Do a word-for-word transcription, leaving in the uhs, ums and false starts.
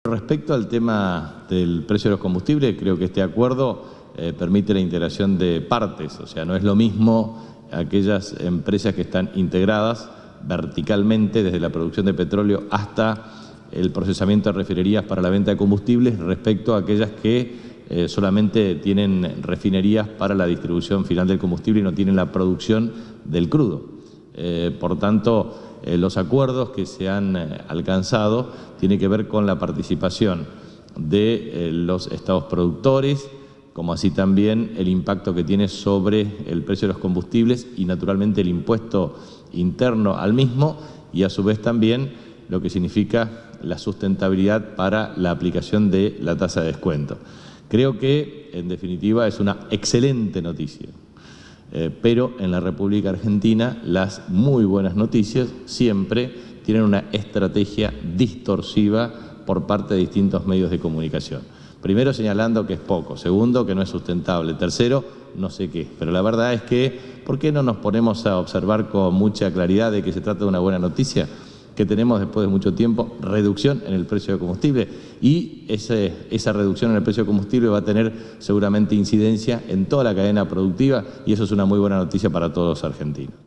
Respecto al tema del precio de los combustibles, creo que este acuerdo eh, permite la integración de partes, o sea, no es lo mismo aquellas empresas que están integradas verticalmente desde la producción de petróleo hasta el procesamiento de refinerías para la venta de combustibles respecto a aquellas que eh, solamente tienen refinerías para la distribución final del combustible y no tienen la producción del crudo. Eh, por tanto, eh, los acuerdos que se han eh, alcanzado tienen que ver con la participación de eh, los estados productores, como así también el impacto que tiene sobre el precio de los combustibles y naturalmente el impuesto interno al mismo, y a su vez también lo que significa la sustentabilidad para la aplicación de la tasa de descuento. Creo que, en definitiva, es una excelente noticia. Eh, pero en la República Argentina las muy buenas noticias siempre tienen una estrategia distorsiva por parte de distintos medios de comunicación. Primero señalando que es poco, segundo que no es sustentable, tercero no sé qué. Pero la verdad es que, ¿por qué no nos ponemos a observar con mucha claridad de que se trata de una buena noticia? Que tenemos después de mucho tiempo reducción en el precio de combustible y ese, esa reducción en el precio de combustible va a tener seguramente incidencia en toda la cadena productiva y eso es una muy buena noticia para todos los argentinos.